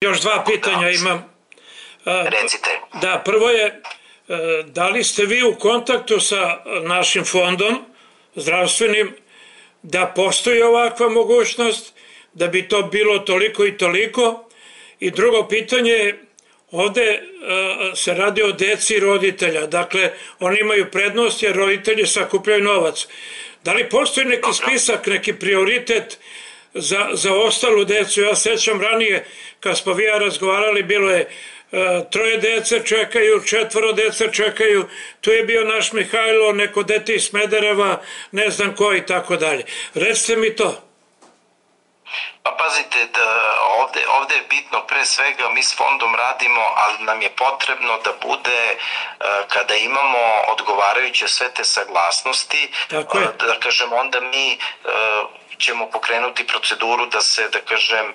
još dva pitanja imam. Recite. Da, prvo je, da li ste vi u kontaktu sa našim fondom zdravstvenim da postoji ovakva mogućnost, da bi to bilo toliko i toliko? I drugo pitanje je, ovde se radi o deci roditelja, dakle, oni imaju prednost jer roditelji sakupljaju novac. Da li postoji neki spisak, neki prioritet za ostalu decu? Ja sećam ranije, kad smo vi ja razgovarali, bilo je 3 dece čekaju, 4 dece čekaju, tu je bio naš Mihajlo, neko dete iz Smedereva, ne znam ko i tako dalje. Recite mi to. Pa pazite, ovde je bitno pre svega, mi s fondom radimo, ali nam je potrebno da bude, kada imamo odgovarajuće sve te saglasnosti, da kažem, onda mi ćemo pokrenuti proceduru da se, da kažem,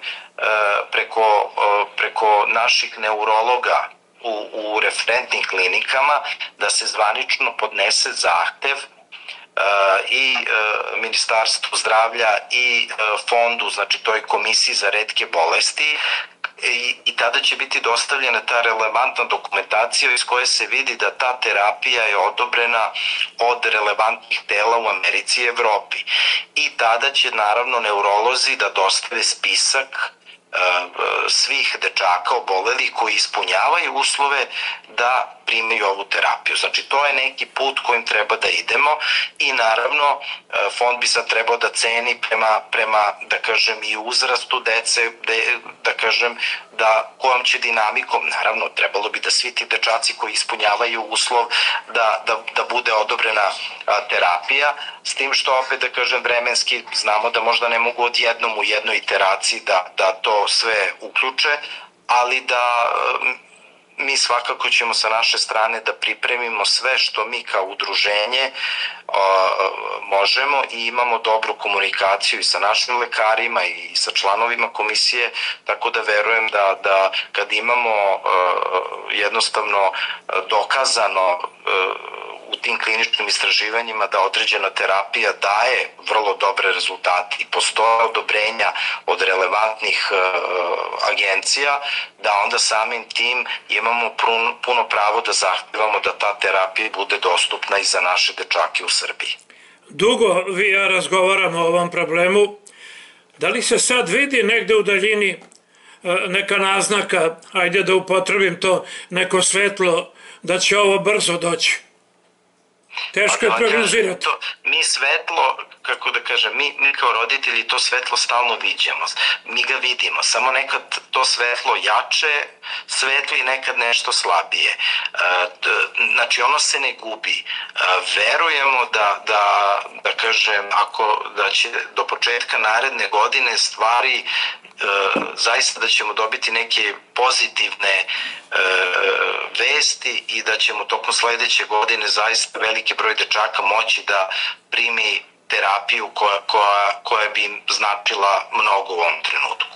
preko naših neurologa u referentnim klinikama, da se zvanično podnese zahtev i Ministarstvu zdravlja i fondu, znači toj komisiji za retke bolesti, i tada će biti dostavljena ta relevantna dokumentacija iz koje se vidi da ta terapija je odobrena od relevantnih tela u Americi i Evropi. I tada će naravno neurolozi da dostave spisak svih dečaka obolelih koji ispunjavaju uslove da primaju ovu terapiju. Znači, to je neki put kojim treba da idemo i naravno fond bi sad trebao da ceni prema da kažem, i uzrastu dece, da kažem, da kojom će dinamikom, naravno, trebalo bi da svi ti dečaci koji ispunjavaju uslov da bude odobrena terapija, s tim što opet, da kažem, vremenski znamo da možda ne mogu odjednom u jednoj iteraciji da to sve uključe, ali da mi svakako ćemo sa naše strane da pripremimo sve što mi kao udruženje možemo i imamo dobru komunikaciju i sa našim lekarima i sa članovima komisije, tako da verujem da kad imamo jednostavno dokazano u tim kliničkim istraživanjima da određena terapija daje vrlo dobre rezultate i postoje odobrenja od relevantnih agencija, da onda samim tim imamo puno pravo da zahtevamo da ta terapija bude dostupna i za naše dečake u Srbiji. Dugo vi ja razgovaramo o ovom problemu. Da li se sad vidi negde u daljini neka naznaka, ajde da upotrebim to, neko svetlo, da će ovo brzo doći? Teško je prognozirati. Mi svetlo, kako da kažem, mi kao roditelji to svetlo stalno viđamo. Mi ga vidimo, samo nekad to svetlo jače svetli, nekad nešto slabije. Znači, ono se ne gubi. Verujemo da kažem, da će do početka naredne godine stvari zaista da ćemo dobiti neke pozitivne vesti i da ćemo tokom sledeće godine zaista veliki broj dečaka moći da primi terapiju koja bi im značila mnogo u ovom trenutku.